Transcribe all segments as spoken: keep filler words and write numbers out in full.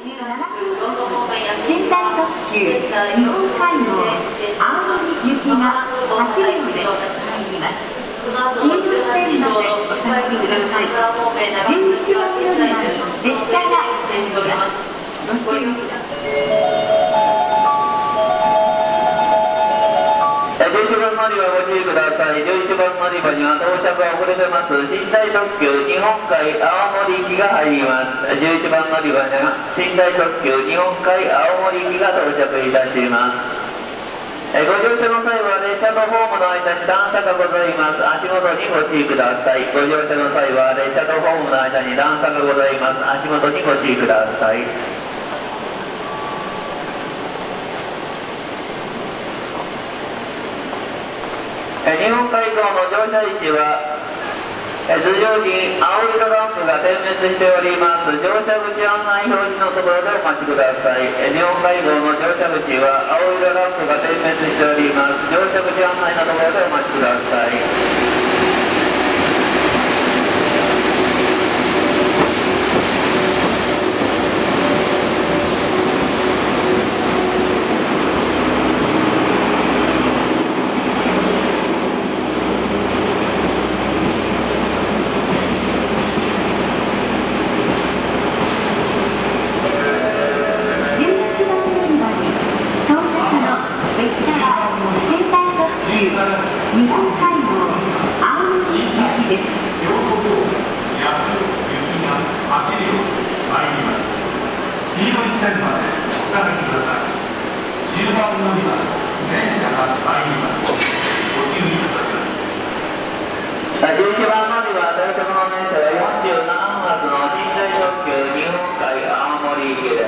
じゅうななふん寝台特急日本海号青森行きがはち両で入ります。黄色い線までお下がりください。じゅういちばん乗り場に列車が入ります。ご注意ください。 じゅういちばん乗り場ご注意ください。じゅういちばん乗り場には到着が遅れてます寝台特急日本海青森行きが入ります。じゅういちばん乗り場には寝台特急日本海青森行きが到着いたします。ご乗車の際は列車とホームの間に段差がございます。足元にご注意ください。ご乗車の際は列車とホームの間に段差がございます。足元にご注意ください。日本海道の乗車位置は頭上に青色ランプが点滅しております。乗車口案内表示のところでお待ちください。日本海道の乗車口は青色ランプが点滅しております。乗車口案内のところでお待ちください。 日本海号青森行きです。 両国道安雪がはち両参ります。黄色い線までお下がりください。じゅうばん乗り場電車が参ります。ご注意ください。 じゅういちばん乗り場到着の電車はよんじゅうなな発の寝台特急日本海青森行きです。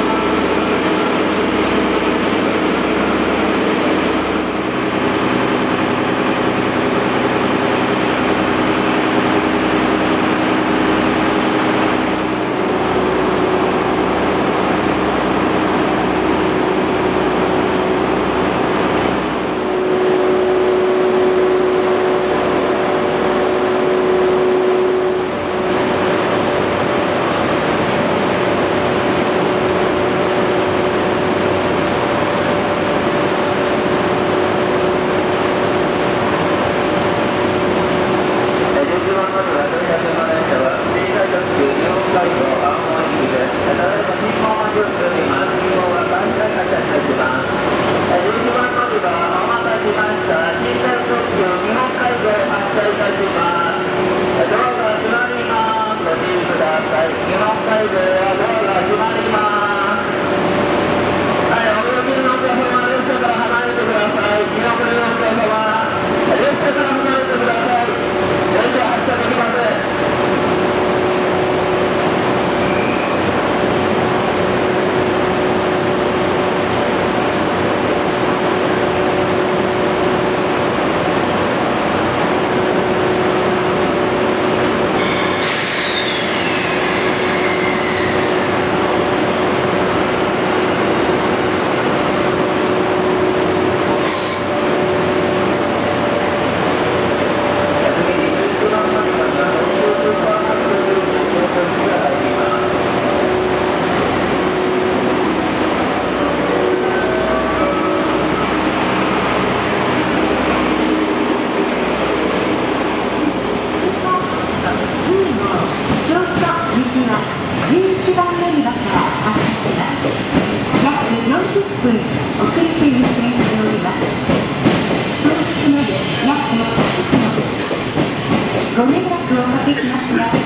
ご迷惑をおかけしますが、しばらくお待ちください。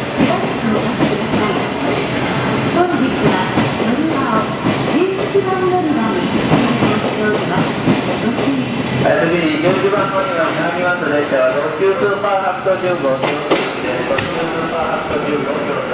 本日は乗り場をじゅういちばん乗り場に変更しております。ご注意ください。 次にじゅういちばん乗り場に入ります列車は特急スーパーはちじゅうごキロです。特急スーパーはちじゅうごキロ。